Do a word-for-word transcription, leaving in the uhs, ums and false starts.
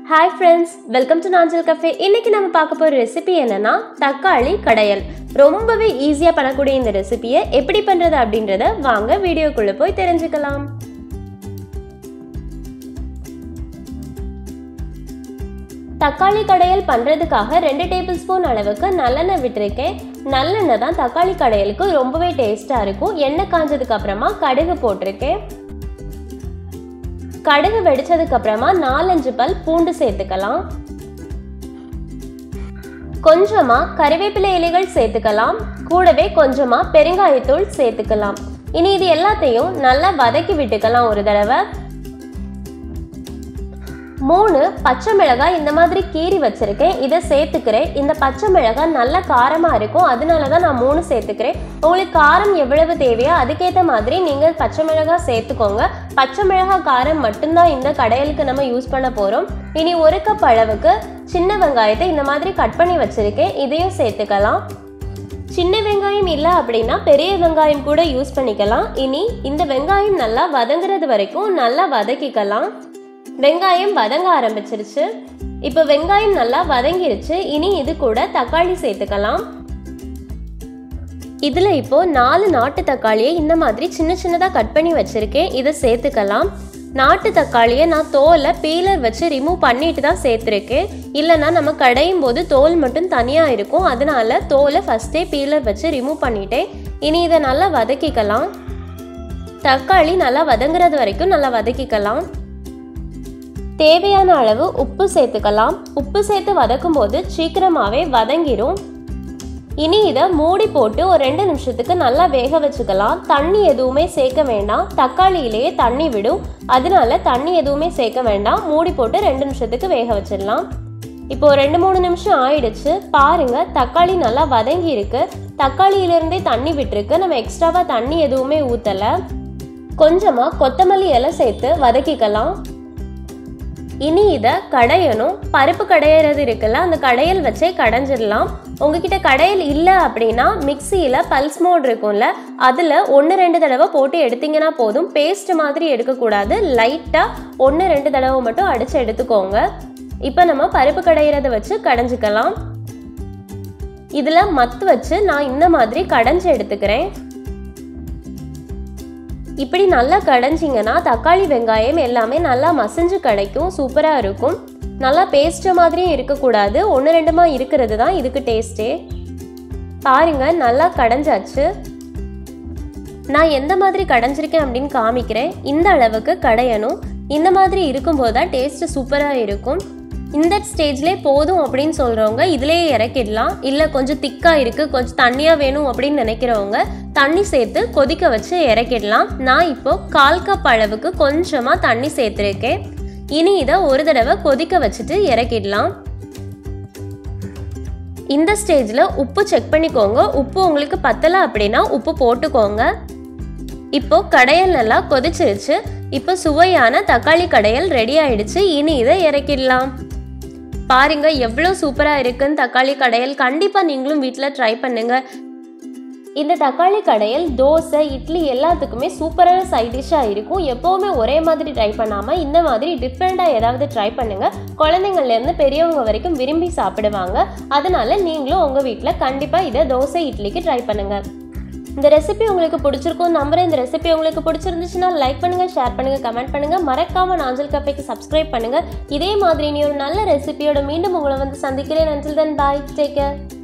Hi friends, welcome to Nanjal Cafe. இன்னைக்கு நம்ம பார்க்க போற ரெசிபி என்னன்னா தக்காளி கடையல். ரொம்பவே ஈஸியா பண்ணக்கூடிய இந்த ரெசிபியை எப்படி பண்றது அப்படின்றத வாங்க வீடியோக்குள்ள போய் தெரிஞ்சுக்கலாம். தக்காளி கடையல் பண்றதுக்காக ரெண்டு டேபிள் ஸ்பூன் அளவுக்கு நல்லெண்ணெய் விட்டுருக்கேன். நல்லெண்ணெய் தான் தக்காளி கடையலுக்கு ரொம்பவே டேஸ்டா இருக்கும். எண்ணெய் காஞ்சதுக்கு அப்புறமா கடுகு போட்டிருக்கேன். கடுகு வெடிச்சதுக்கு அப்புறமா நாலஞ்சு பல் பூண்டு சேர்த்துக்கலாம். கொஞ்சமா கறிவேப்பிலை இலைகள் சேர்த்துக்கலாம். கூடவே கொஞ்சமா பெருங்காயத்தூள் சேர்த்துக்கலாம். இனி இது எல்லாத்தையும் நல்லா வதக்கி விட்டுக்கலாம். ஒரு தடவை மூணு பச்சை மிளகாய் இந்த மாதிரி கீறி வச்சிருக்கேன், இதை சேர்த்துக்கிறேன். இந்த பச்சை மிளகாய் நல்ல காரமா இருக்கும், அதனால தான் நான் மூணு சேர்த்துக்கிறேன். உங்களுக்கு காரம் எவ்வளவு தேவையோ அதுக்கேற்ற மாதிரி நீங்கள் பச்சை மிளகாய் சேர்த்துக்கோங்க. பச்சை மிளகாய் காரம் மட்டும்தான் இந்த கடையலுக்கு நம்ம யூஸ் பண்ண போகிறோம். இனி ஒரு கப் அளவுக்கு சின்ன வெங்காயத்தை இந்த மாதிரி கட் பண்ணி வச்சிருக்கேன், இதையும் சேர்த்துக்கலாம். சின்ன வெங்காயம் இல்லை அப்படின்னா பெரிய வெங்காயம் கூட யூஸ் பண்ணிக்கலாம். இனி இந்த வெங்காயம் நல்லா வதங்குறது வரைக்கும் நல்லா வதக்கிக்கலாம். வெங்காயம் வதங்க ஆரம்பிச்சிருச்சு. இப்போ வெங்காயம் நல்லா வதங்கிருச்சு. இனி இது கூட தக்காளி சேர்த்துக்கலாம். இதில் இப்போ நாலு நாட்டு தக்காளியை இந்த மாதிரி சின்ன சின்னதாக கட் பண்ணி வச்சிருக்கேன், இதை சேர்த்துக்கலாம். நாட்டு தக்காளியை நான் தோலை பீலர் வச்சு ரிமூவ் பண்ணிட்டு தான் சேர்த்துருக்கேன். இல்லைன்னா நம்ம கடையும் போது தோல் மட்டும் தனியாக இருக்கும், அதனால தோலை ஃபஸ்ட்டே பீலர் வச்சு ரிமூவ் பண்ணிட்டேன். இனி இதை நல்லா வதக்கிக்கலாம். தக்காளி நல்லா வதங்குறது வரைக்கும் நல்லா வதக்கிக்கலாம். தேவையான அளவு உப்பு சேர்த்துக்கலாம். உப்பு சேர்த்து வதக்கும் போது சீக்கிரமாகவே வதங்கிரும். இனி இதை மூடி போட்டு ஒரு ரெண்டு நிமிஷத்துக்கு நல்லா வேக வச்சுக்கலாம். தண்ணி எதுவுமே சேர்க்க வேண்டாம், தக்காளியிலேயே தண்ணி விடும், அதனால தண்ணி எதுவுமே சேர்க்க வேண்டாம். மூடி போட்டு ரெண்டு நிமிஷத்துக்கு வேக வச்சிடலாம். இப்போ ரெண்டு மூணு நிமிஷம் ஆயிடுச்சு. பாருங்க, தக்காளி நல்லா வதங்கி இருக்கு. தக்காளியிலிருந்தே தண்ணி விட்டுருக்கு, நம்ம எக்ஸ்ட்ராவா தண்ணி எதுவுமே ஊற்றலை. கொஞ்சமா கொத்தமல்லி இலை சேர்த்து வதக்கிக்கலாம். இனி இதை கடையணும். பருப்பு கடையிறது இருக்குல்ல, அந்த கடையல் வச்சே கடைஞ்சிடலாம். உங்ககிட்ட கடையல் இல்லை அப்படின்னா மிக்சியில் பல்ஸ் மோட் இருக்கும்ல, அதில் ஒன்று ரெண்டு தடவை போட்டு எடுத்தீங்கன்னா போதும். பேஸ்ட் மாதிரி எடுக்கக்கூடாது, லைட்டாக ஒன்று ரெண்டு தடவை மட்டும் அடித்து எடுத்துக்கோங்க. இப்போ நம்ம பருப்பு கடையிறத வச்சு கடைஞ்சிக்கலாம். இதில் மத்து வச்சு நான் இந்த மாதிரி கடைஞ்சி எடுத்துக்கிறேன். இப்படி நல்லா கடைஞ்சிங்கன்னா தக்காளி வெங்காயம் எல்லாமே நல்லா மசிஞ்சு கிடைக்கும், சூப்பராக இருக்கும். நல்லா பேஸ்ட் மாதிரியும் இருக்கக்கூடாது, ஒன்று ரெண்டுமா இருக்கிறது தான் இதுக்கு டேஸ்ட்டே. பாருங்க, நல்லா கடைஞ்சாச்சு. நான் எந்த மாதிரி கடைஞ்சிருக்கேன் அப்படின்னு காமிக்கிறேன். இந்த அளவுக்கு கடையணும். இந்த மாதிரி இருக்கும்போது தான் டேஸ்ட்டு சூப்பராக இருக்கும். இந்த ஸ்டேஜ்லேயே போதும் அப்படின்னு சொல்கிறவங்க இதிலேயே இறக்கிடலாம். இல்லை கொஞ்சம் திக்காக இருக்குது, கொஞ்சம் தண்ணியாக வேணும் அப்படின்னு நினைக்கிறவங்க தண்ணி சேர்த்து கொதிக்க வச்சு இறக்கிடலாம். நான் இப்போ கால் கப் அளவுக்கு கொஞ்சமாக தண்ணி சேர்த்துருக்கேன். இனி இதை ஒரு தடவை கொதிக்க வச்சுட்டு இறக்கிடலாம். இந்த ஸ்டேஜில் உப்பு செக் பண்ணிக்கோங்க. உப்பு உங்களுக்கு பத்தலை அப்படின்னா உப்பு போட்டுக்கோங்க. இப்போ கடையல் நல்லா கொதிச்சிருச்சு. இப்போ சுவையான தக்காளி கடையல் ரெடி ஆயிடுச்சு. இனி இதை இறக்கிடலாம். பாருங்க எவ்வளோ சூப்பராக இருக்குன்னு தக்காளி கடையல். கண்டிப்பாக நீங்களும் வீட்டில் ட்ரை பண்ணுங்க. இந்த தக்காளி கடையல் தோசை, இட்லி எல்லாத்துக்குமே சூப்பரான சைட் டிஷ்ஷாக இருக்கும். எப்போவுமே ஒரே மாதிரி ட்ரை பண்ணாமல் இந்த மாதிரி டிஃப்ரெண்ட்டாக ஏதாவது ட்ரை பண்ணுங்கள். குழந்தைங்கள்லேருந்து பெரியவங்க வரைக்கும் விரும்பி சாப்பிடுவாங்க. அதனால நீங்களும் உங்கள் வீட்டில் கண்டிப்பாக இதை தோசை இட்லிக்கு ட்ரை பண்ணுங்கள். இந்த ரெசிபி உங்களுக்கு பிடிச்சிருக்கும் நம்புறேன். இந்த ரெசிபி உங்களுக்கு பிடிச்சிருந்துச்சுன்னா லைக் பண்ணுங்கள், ஷேர் பண்ணுங்கள், கமெண்ட் பண்ணுங்கள். மறக்காமல் நாஞ்சல் கஃபேக்கு சப்ஸ்கிரைப் பண்ணுங்கள். இதே மாதிரி நீ ஒரு நல்ல ரெசிபியோட மீண்டும் உங்களை வந்து சந்திக்கிறேன். until then bye, take care.